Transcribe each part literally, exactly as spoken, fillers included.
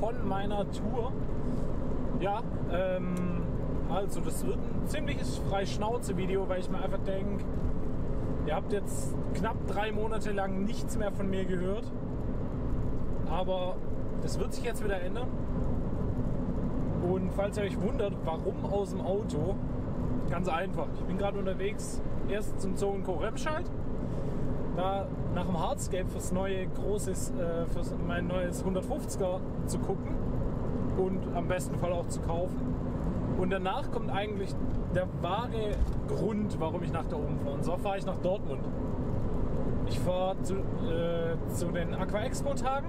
von meiner Tour. Ja, ähm, also das wird ein ziemliches Freischnauze-Video, weil ich mir einfach denke, ihr habt jetzt knapp drei Monate lang nichts mehr von mir gehört. Aber das wird sich jetzt wieder ändern. Und falls ihr euch wundert, warum aus dem Auto, ganz einfach. Ich bin gerade unterwegs, erst zum Zoo in Co-Remscheid, da nach dem Hardscape fürs neue großes, äh, für mein neues hundertfünfziger zu gucken und am besten Fall auch zu kaufen. Und danach kommt eigentlich der wahre Grund, warum ich nach da oben fahre. Und zwar fahre ich nach Dortmund. Ich fahre zu, äh, zu den Aqua Expo Tagen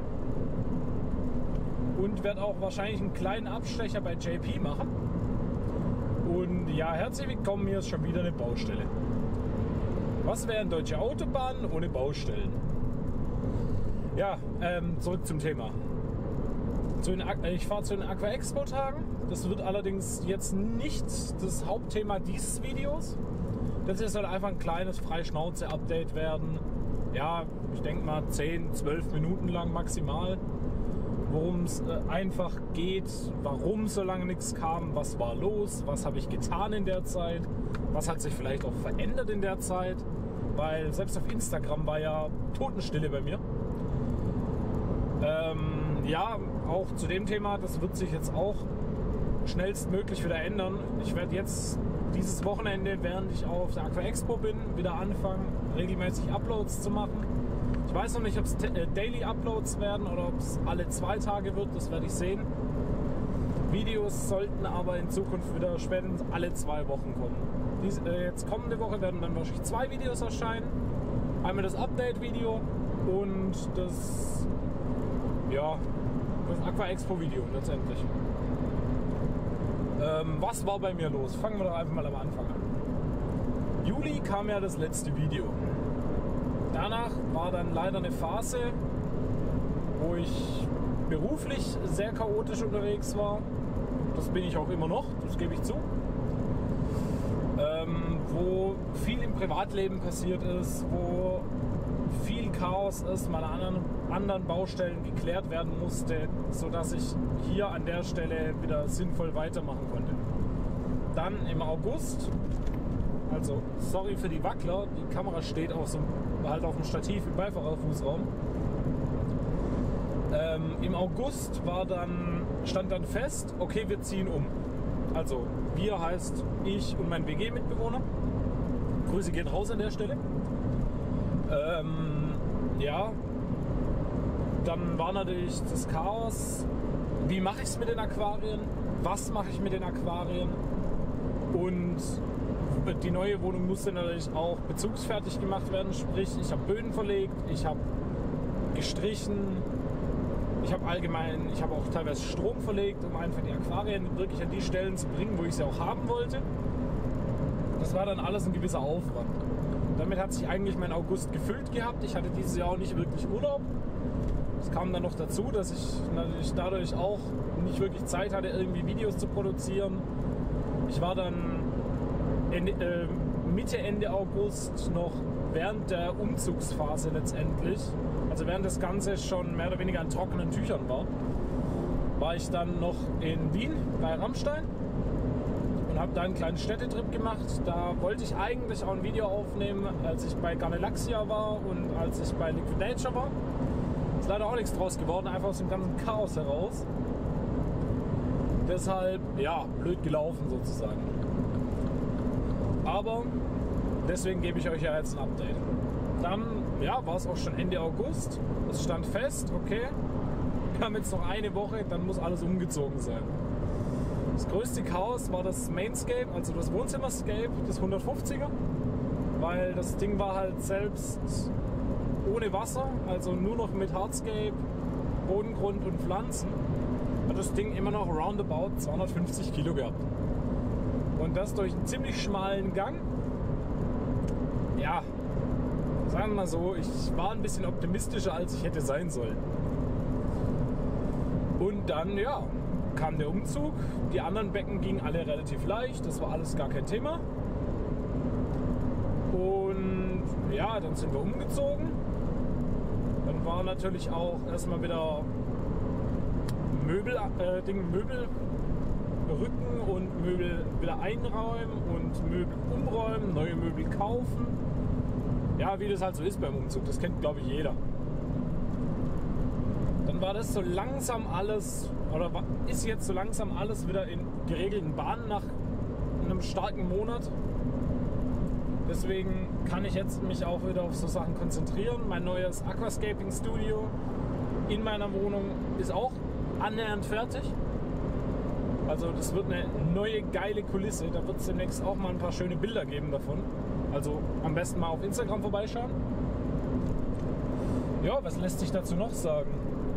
und werde auch wahrscheinlich einen kleinen Abstecher bei J P machen. Und ja, herzlich willkommen, hier ist schon wieder eine Baustelle. Was wären deutsche Autobahnen ohne Baustellen? Ja, ähm, zurück zum Thema. Zu den, ich fahre zu den Aqua Expo Tagen. Das wird allerdings jetzt nicht das Hauptthema dieses Videos. Das hier soll einfach ein kleines Freischnauze-Update werden. Ja, ich denke mal zehn, zwölf Minuten lang maximal. Worum es äh, einfach geht, warum so lange nichts kam, was war los, was habe ich getan in der Zeit, was hat sich vielleicht auch verändert in der Zeit, weil selbst auf Instagram war ja Totenstille bei mir. Ähm, ja, auch zu dem Thema, das wird sich jetzt auch schnellstmöglich wieder ändern. Ich werde jetzt dieses Wochenende, während ich auf der Aqua Expo bin, wieder anfangen, regelmäßig Uploads zu machen. Ich weiß noch nicht, ob es Daily Uploads werden oder ob es alle zwei Tage wird, das werde ich sehen. Videos sollten aber in Zukunft wieder spätestens alle zwei Wochen kommen. Dies, äh, jetzt kommende Woche werden dann wahrscheinlich zwei Videos erscheinen. Einmal das Update-Video und das, ja, das Aqua Expo-Video letztendlich. Ähm, was war bei mir los? Fangen wir doch einfach mal am Anfang an. Juli kam ja das letzte Video. Danach war dann leider eine Phase, wo ich beruflich sehr chaotisch unterwegs war. Das bin ich auch immer noch, das gebe ich zu. Ähm, wo viel im Privatleben passiert ist, wo viel Chaos ist, meine anderen, anderen Baustellen geklärt werden musste, sodass ich hier an der Stelle wieder sinnvoll weitermachen konnte. Dann im August, also sorry für die Wackler, die Kamera steht auch so halt auf dem Stativ im Beifahrerfußraum. Ähm, Im August war dann, stand dann fest, okay, wir ziehen um. Also wir heißt ich und mein W G-Mitbewohner. Grüße gehen raus an der Stelle. Ähm, ja, dann war natürlich das Chaos. Wie mache ich es mit den Aquarien? Was mache ich mit den Aquarien? Und die neue Wohnung musste natürlich auch bezugsfertig gemacht werden. Sprich, ich habe Böden verlegt, ich habe gestrichen, ich habe allgemein, ich habe auch teilweise Strom verlegt, um einfach die Aquarien wirklich an die Stellen zu bringen, wo ich sie auch haben wollte. Das war dann alles ein gewisser Aufwand. Damit hat sich eigentlich mein August gefüllt gehabt. Ich hatte dieses Jahr auch nicht wirklich Urlaub. Es kam dann noch dazu, dass ich natürlich dadurch auch nicht wirklich Zeit hatte, irgendwie Videos zu produzieren. Ich war dann Ende, äh, Mitte, Ende August noch während der Umzugsphase letztendlich, also während das Ganze schon mehr oder weniger an trockenen Tüchern war, war ich dann noch in Wien bei Rammstein und habe da einen kleinen Städtetrip gemacht. Da wollte ich eigentlich auch ein Video aufnehmen, als ich bei Garnelaxia war und als ich bei Liquidator war. Ist leider auch nichts draus geworden, einfach aus dem ganzen Chaos heraus. Deshalb, ja, blöd gelaufen sozusagen. Aber deswegen gebe ich euch ja jetzt ein Update. Dann, ja, war es auch schon Ende August. Es stand fest, okay, wir haben jetzt noch eine Woche, dann muss alles umgezogen sein. Das größte Chaos war das Mainscape, also das Wohnzimmerscape, das hundertfünfziger, weil das Ding war halt selbst ohne Wasser, also nur noch mit Hardscape, Bodengrund und Pflanzen, hat das Ding immer noch roundabout zweihundertfünfzig Kilo gehabt. Und das durch einen ziemlich schmalen Gang. Ja, sagen wir mal so, ich war ein bisschen optimistischer, als ich hätte sein sollen. Und dann, ja, kam der Umzug. Die anderen Becken gingen alle relativ leicht, das war alles gar kein Thema. Und ja, dann sind wir umgezogen. Dann war natürlich auch erstmal wieder Möbel, äh, Ding, Möbel rücken und Möbel wieder einräumen und Möbel umräumen, neue Möbel kaufen. Ja, wie das halt so ist beim Umzug, das kennt glaube ich jeder. Dann war das so langsam alles, oder ist jetzt so langsam alles wieder in geregelten Bahnen nach einem starken Monat. Deswegen kann ich jetzt mich auch wieder auf so Sachen konzentrieren. Mein neues Aquascaping Studio in meiner Wohnung ist auch annähernd fertig. Also das wird eine neue geile Kulisse. Da wird es demnächst auch mal ein paar schöne Bilder geben davon. Also am besten mal auf Instagram vorbeischauen. Ja, was lässt sich dazu noch sagen?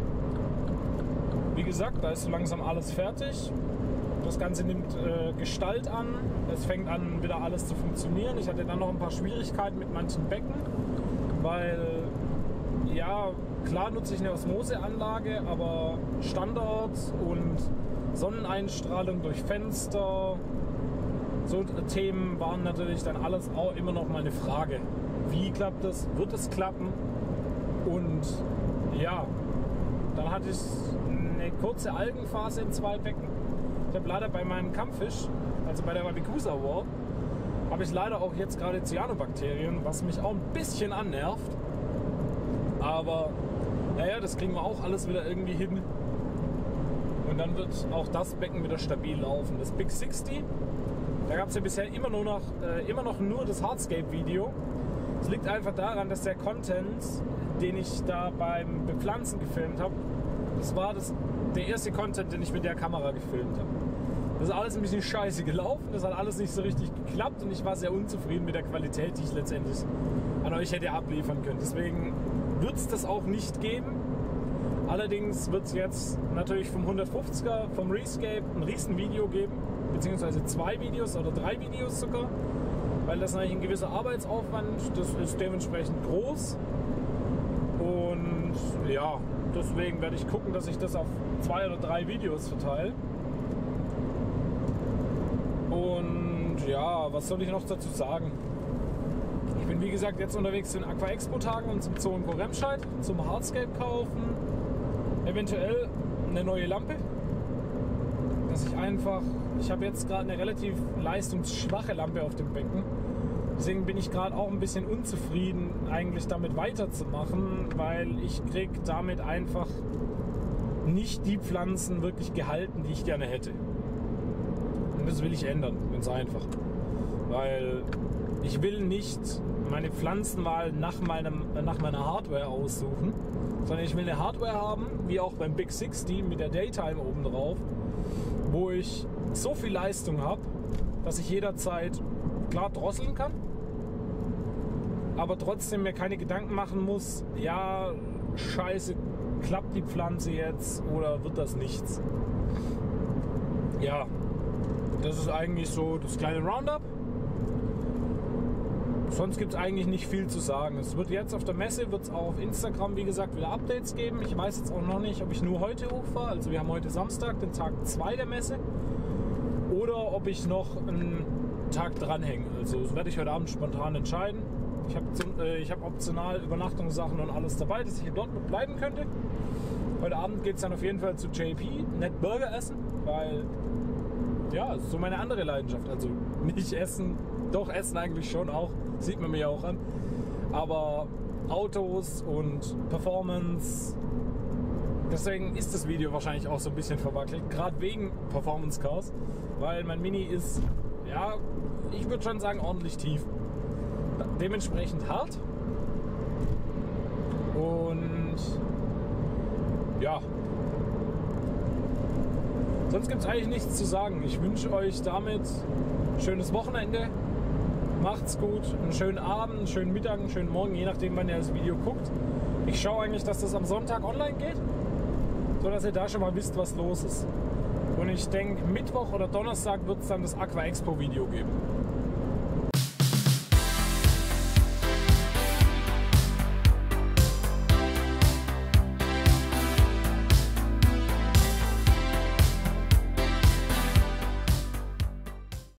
Wie gesagt, da ist so langsam alles fertig. Das Ganze nimmt äh, Gestalt an. Es fängt an, wieder alles zu funktionieren. Ich hatte dann noch ein paar Schwierigkeiten mit manchen Becken, weil, ja, klar nutze ich eine Osmoseanlage, aber Standard und Sonneneinstrahlung durch Fenster, so Themen waren natürlich dann alles auch immer noch mal eine Frage. Wie klappt das? Wird es klappen? Und ja, dann hatte ich eine kurze Algenphase in zwei Becken. Ich habe leider bei meinem Kampffisch, also bei der Wabicusa War, habe ich leider auch jetzt gerade Cyanobakterien, was mich auch ein bisschen annervt. Aber naja, das kriegen wir auch alles wieder irgendwie hin. Und dann wird auch das Becken wieder stabil laufen. Das Big sechzig, da gab es ja bisher immer nur noch, äh, immer noch nur das Hardscape-Video. Es liegt einfach daran, dass der Content, den ich da beim Bepflanzen gefilmt habe, das war das, der erste Content, den ich mit der Kamera gefilmt habe. Das ist alles ein bisschen scheiße gelaufen, das hat alles nicht so richtig geklappt und ich war sehr unzufrieden mit der Qualität, die ich letztendlich an euch hätte abliefern können. Deswegen wird es das auch nicht geben. Allerdings wird es jetzt natürlich vom hundertfünfziger, vom Rescape ein riesen Video geben, beziehungsweise zwei Videos oder drei Videos sogar, weil das natürlich ein gewisser Arbeitsaufwand, das ist dementsprechend groß. Und ja, deswegen werde ich gucken, dass ich das auf zwei oder drei Videos verteile. Und ja, was soll ich noch dazu sagen? Ich bin wie gesagt jetzt unterwegs zu den Aqua Expo Tagen und zum Zoo in Remscheid, zum Hardscape kaufen, eventuell eine neue Lampe. Dass ich einfach, ich habe jetzt gerade eine relativ leistungsschwache Lampe auf dem Becken. Deswegen bin ich gerade auch ein bisschen unzufrieden, eigentlich damit weiterzumachen, weil ich krieg damit einfach nicht die Pflanzen wirklich gehalten, die ich gerne hätte. Und das will ich ändern, ganz einfach. Weil ich will nicht meine Pflanzenwahl nach, meinem, nach meiner Hardware aussuchen, sondern ich will eine Hardware haben, wie auch beim Big sechzig mit der Daytime oben drauf, wo ich so viel Leistung habe, dass ich jederzeit klar drosseln kann, aber trotzdem mir keine Gedanken machen muss, ja, scheiße, klappt die Pflanze jetzt oder wird das nichts? Ja, das ist eigentlich so das kleine Roundup. Sonst gibt es eigentlich nicht viel zu sagen. Es wird jetzt auf der Messe, wird es auch auf Instagram, wie gesagt, wieder Updates geben. Ich weiß jetzt auch noch nicht, ob ich nur heute hochfahre, also wir haben heute Samstag, den Tag zwei der Messe, oder ob ich noch einen Tag dranhänge. Also das werde ich heute Abend spontan entscheiden. Ich habe äh, ich hab optional Übernachtungssachen und alles dabei, dass ich hier dort bleiben könnte. Heute Abend geht es dann auf jeden Fall zu J P, nett Burger essen, weil ja, das ist so meine andere Leidenschaft. Also nicht essen, doch essen eigentlich schon auch, sieht man mir ja auch an. Aber Autos und Performance, deswegen ist das Video wahrscheinlich auch so ein bisschen verwackelt, gerade wegen Performance Cars, weil mein Mini ist, ja, ich würde schon sagen, ordentlich tief. Dementsprechend hart. Und ja, sonst gibt es eigentlich nichts zu sagen. Ich wünsche euch damit ein schönes Wochenende. Macht's gut, einen schönen Abend, einen schönen Mittag, einen schönen Morgen, je nachdem, wann ihr das Video guckt. Ich schaue eigentlich, dass das am Sonntag online geht, sodass ihr da schon mal wisst, was los ist. Und ich denke, Mittwoch oder Donnerstag wird es dann das Aqua Expo Video geben.